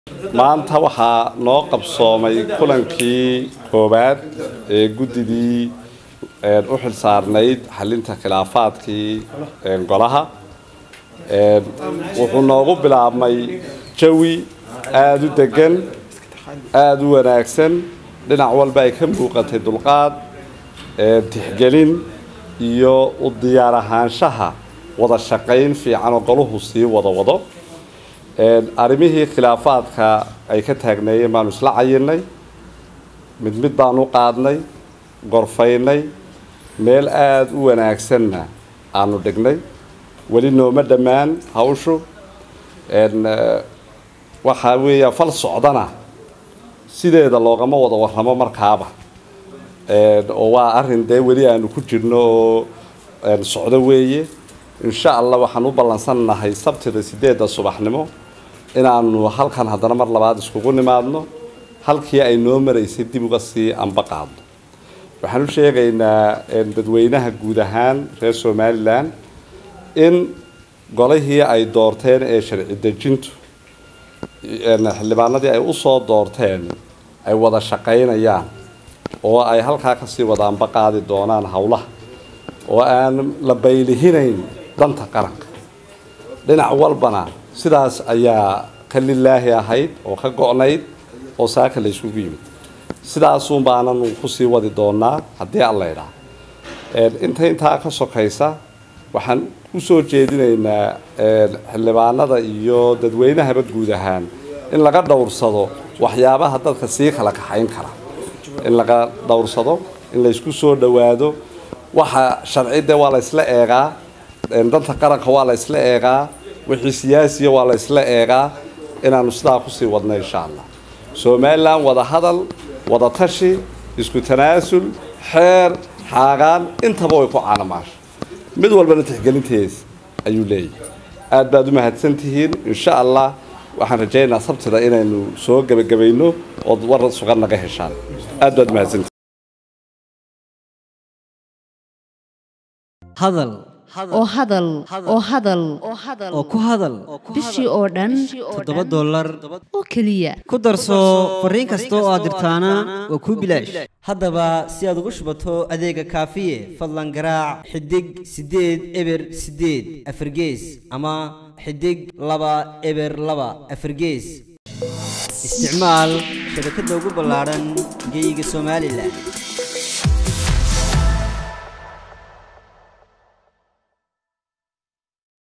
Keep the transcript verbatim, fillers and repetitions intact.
maanta waxaa noo qabsoomay kulankii koobaad ee guddigii u xilsaarnayd xalinta khilaafaadkii golaha wuxuu noogu bilaabmay jawi aad u degan aad u wanaagsan dhinac walba ay ka muuqatay dulqaad tixgelin iyo u diyaar ahaanshaha wada shaqayn fiican oo goluhu sii wada wado arrimihii khilaafaadka ay ka taagneeyeen baanu isla cayinay mid mid baanu qaadnay gorfaynay meel aad u wanaagsanna aanu dhignay weli nooma dhammaan hawshu waxaa weeya fal socdana sideeda loogama wada warramo markaaba oo waa arrin dee weli aanu ku jirno oo socdo weeye insha allah waxaan u ballansannahay sabtida sideedda subaxnimo inaanu halkan haddana mar labaad iskugu nimaadno halkii ay noo maraysay dib uga sii anba qaadno waxaan u sheegaynaa dadweynaha guud ahaan reer somalilan in golihii ay doorteen ee sharci dejintu xildhibaanadii ay u soo doorteen ay wada shaqaynayaan oo ay halkaa kasii wada anba qaadi doonaan howlaha oo aan la baylihinayn danta qaranka dhinac walbana sidaas ayaa ka lilaahi ahayd oo ka go'nayd oo saaka la isugu yimid sidaasuun baanan kusii wadi doonaa haddii alla idhaa inta intaa ka sokaysa waxaan usoo jeedinaynaa xildhibaanada iyo dadweynahaba guud ahaan in laga dhowrsado waxyaabaha dadka sii kala kaxayn kara in laga dhowrsado in laysku soo dhowaado waxa sharcidde waa la isla eegaa danta qaranka waa la isla eegaa wixii siyaasiya waa la isla eegaa inaanu sidaa kusii wadno insha allah somalilan wada hadal wada tashi isku tanaasul xeer xaagaan intaba way ku caanamaasho mid walbana tixgelintees ayuu leeyahay aad baad u mahadsan tihiin insha allah waxaan rajaynayaa sabtida inaynu soo gebagabayno ood war sugan naga heshaan aad baad u mahadsantihiin hadal oo hadal oo hadal oo ku hadal bishii oo dhan toddoba dollar oo keliya ku darso fariin kasta oo aad dirtaana waa kuu bilaash haddaba si aad ugu shubato adeega kaafiye fadlan garaac xidig siddeed eber siddeed afargees ama xidig laba eber laba afargees isticmaal shabakadda ugu ballaaran geyga somalilan